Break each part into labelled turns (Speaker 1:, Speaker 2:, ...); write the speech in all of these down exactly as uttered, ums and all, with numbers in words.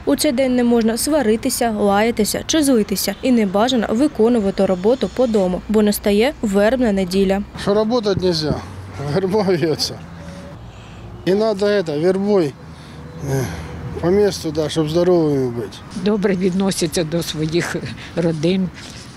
Speaker 1: У цей день не можна сваритися, лаятися чи злитися. І не бажано виконувати роботу по дому, бо настає вербна неділя.
Speaker 2: Що працювати не можна, верба в'ється. І треба це, вербою по місту, да, щоб здоровими бути.
Speaker 3: Добре відносяться до своїх родин,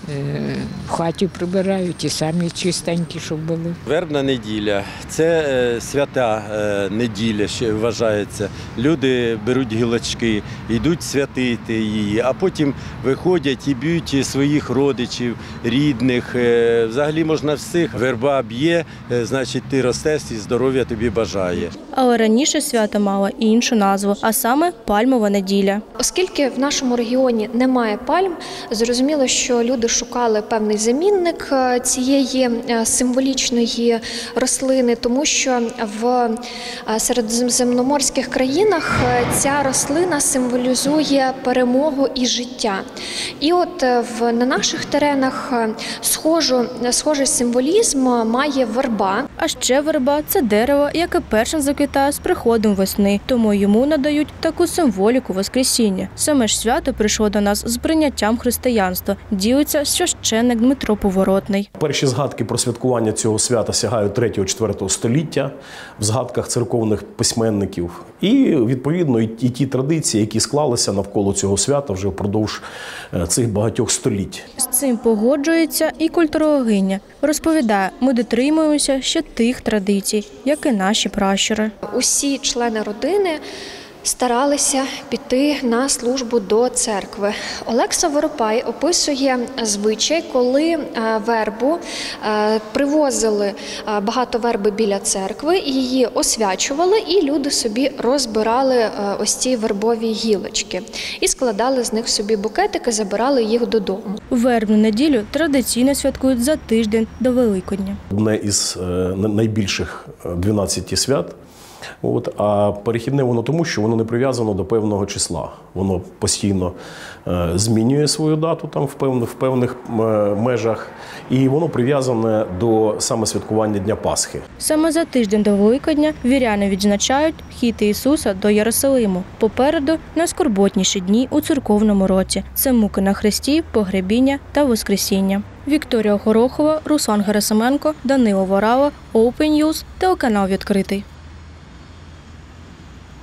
Speaker 3: в хаті прибирають і самі чистенькі, щоб були.
Speaker 4: Вербна неділя – це свята неділя, ще вважається. Люди беруть гілочки, йдуть святити її, а потім виходять і б'ють своїх родичів, рідних. Взагалі можна всіх. Верба б'є, значить ти ростеш і здоров'я тобі бажає.
Speaker 1: Але раніше свято мало іншу назву, а саме Пальмова неділя.
Speaker 5: Оскільки в нашому регіоні немає пальм, зрозуміло, що люди шукали певний замінник цієї символічної рослини, тому що в середземноморських країнах ця рослина символізує перемогу і життя. І от в, на наших теренах схожу, схожий символізм має верба.
Speaker 1: А ще верба – це дерево, яке першим заквітає з приходом весни, тому йому надають таку символіку Воскресіння. Саме ж свято прийшло до нас з прийняттям християнства, ділиться священник Дмитро Поворотний.
Speaker 6: Перші згадки про святкування цього свята сягають третього-четвертого століття в згадках церковних письменників. І, відповідно, і ті традиції, які склалися навколо цього свята вже впродовж цих багатьох століть.
Speaker 1: З цим погоджується і культурологиня. Розповідає, ми дотримуємося ще тих традицій, як і наші пращури.
Speaker 5: Усі члени родини старалися піти на службу до церкви. Олекса Воропай описує звичай, коли вербу привозили багато верби біля церкви, її освячували, і люди собі розбирали ось ці вербові гілочки і складали з них собі букетики, забирали їх додому.
Speaker 1: Вербну неділю традиційно святкують за тиждень до Великодня.
Speaker 6: Одне із найбільших дванадцяти свят. От, а перехідне воно тому, що воно не прив'язано до певного числа. Воно постійно е, змінює свою дату там в певних, в певних е, межах, і воно прив'язане до саме святкування Дня Пасхи.
Speaker 1: Саме за тиждень до Великодня віряни відзначають вхід Ісуса до Єрусалиму. Попереду найскорботніші дні у церковному році. Це муки на хресті, погребіння та воскресіння. Вікторія Горохова, Руслан Герасименко, Данило Ворава, Open News, телеканал «Відкритий».